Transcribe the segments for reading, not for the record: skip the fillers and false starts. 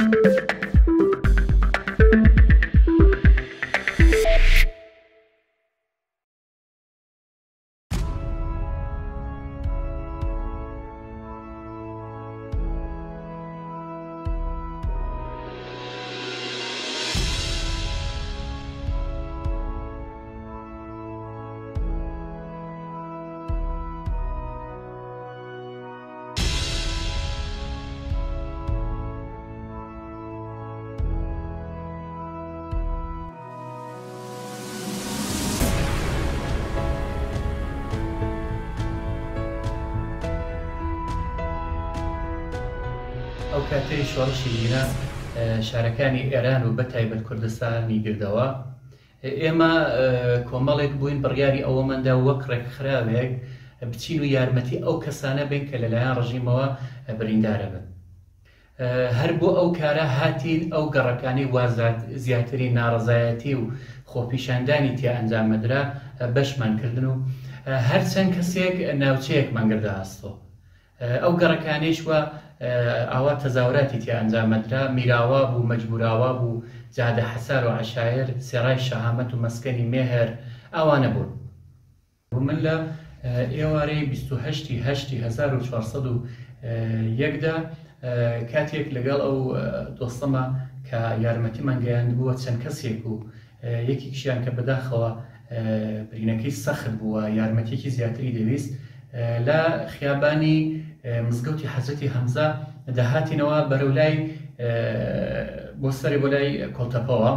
ئەو کاتەی شۆڕشی لینە شارەکانی ئێران و بەتایبەت کوردستانی گردەوە ئێمە کۆمەڵێک بووین بڕیاری ئەوەمەدا وەک ڕێکخراوێک بچین و یارمەتی ئەو کەسانە بین کە لەلایەن ڕژیمەوە بریندارە بن. هەر بۆ ئەو کارە هاتین ئەو گەڕەکانی وازات زیاتری ناڕەزایەتی و خۆپیشاندانی تیا ئەنجامەدرا بەشمانکردن و هەرچەند کەسێک ناوچەیەکمان گردە هەستۆ. ئەو گەڕەکانیش وە ئاوا تەزاوراتی تیا ئەنجامەدرا، میراوا بوو، مەجبوراوا بوو، جادە حەسار و عەشایر، سێڕای شەهامەت و مەسکەنی مێهر ئەوانە بوون. من لە ئێوارەی 28/8/1401دا کاتێک لەگەڵ ئەو دۆستەمە کە یارمەتیمان گەیاند بووە چەند کەسێک و یەکێکیشیان کە بەداخەوە برینەکەی سەخت بووە، یارمەتێکی زیاتری دەویست، لە خیابانی مزگەوتی حەزرەتی هەمزە دەهاتینەوە بەرەو لای بۆ سەری بۆ لای کۆڵتەپەوە.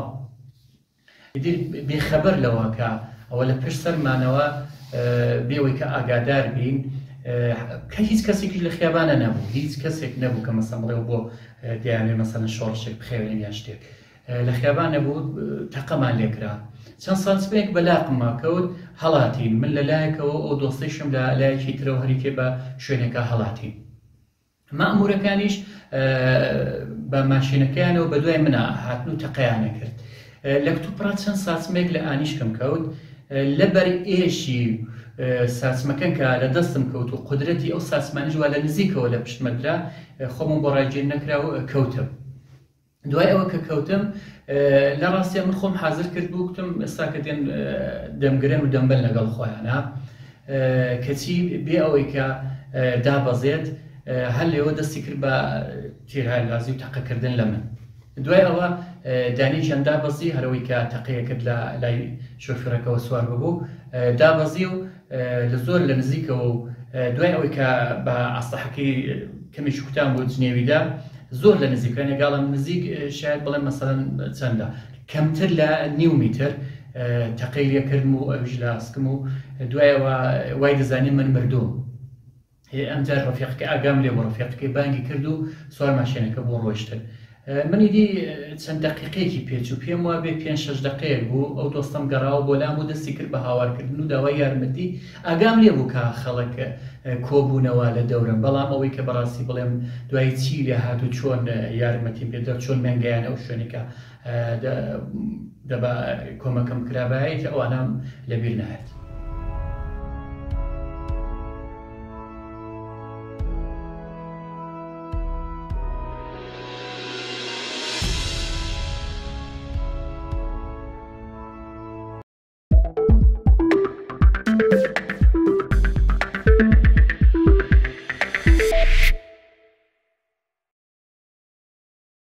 بێخەبەر لەوە کە ئەوە لە پشت سەرمانەوە بێەوەی کە ئاگادار بین کە هیچ کەسێکیش لە خیابانە نەبوو، هیچ کەسێک نەبوو کە مەسەڵ بڵێ بۆ دەیانێت مەسەڵەن شۆڕشێک بخێوێن یان شتێک لە خیابان نەبوو. تەقەمان لێکرا، چەند سانسپێک بەلاقمما کەوت هەڵاتین. من لەلایەکەوە ئەو دۆستەیشم لە لایەکی ترەوە هەریکێ بە شوێنێکە هەڵاتین. مەئمورەکانیش بە ماشینەکەیانەوە بە دوای منە هاتن و تەقەیانە کرد. لە کتوپڕا چەند ساسمێک لە ئانیشکم کەوت، لەبەر ئێشی ساسمەکەن کە لە دەستم کەوت و قودرەتی ئەو ساسمانیش وا لە نزیکەوە لە پشتمەدرا خۆمم بۆ ڕایگیر نەکرا و کەوتم. دوای ئەوە کە کەوتم لە ڕاستیە من خۆم حازر کرد بوو، کتم ئێستا کە دێن دەمگرن و دەمبەن لەگەڵ خۆیانە کەچی بێ ئەوەی کە دابەزێت هەر لێوە دەستی کرد بە تیرهای غازی و تەقەکردن لە من. دوای ئەوە دانیشان دابەزی، هەرەوەی کە تەقەیە کرد لە لای شۆفێرەکەەوە سوار ببوو، دابەزی و لە زۆر لە نزیکەوە و دوای ئەوەی کە بە ئاستەحەکەی کەمیش کوتان بۆ جنێویدا زۆر لە نزیکەوە نێگاڵم نزیک شاید بڵێن مەسەڵەن چەندە کەمتر لە نیو میتر تەقەی لێکردم و ئەوش لە ئاسکم و دوایەوە وای دەزانی من مردوم. ئەمجار ڕەفیقەکە ئاگام لێ بۆ ڕەفیقەکەی بانگی کرد و سوار ماشێنەکە بۆ ڕۆیشتن. منیدی چەند دەقیقەیەکی پێچوو پێم وابێ 5-6 دقەیەک بوو. ئەو دۆستەم گەڕاوە بۆ لام و دەستی کرد بە هاوارکردن و داوای یارمەتی. ئاگام لێ بوو کە خەڵک کۆبوونەوە لە دەورم، بەڵام ئەوەی کە بەڕاستی بڵێم دوای چی لێ هات و چۆن یارمەتی پێدە چۆن مێنگەیان ئەو شوێنێکە کۆمەکەم کرابایەتی ئەوانەم لەبیر نهات.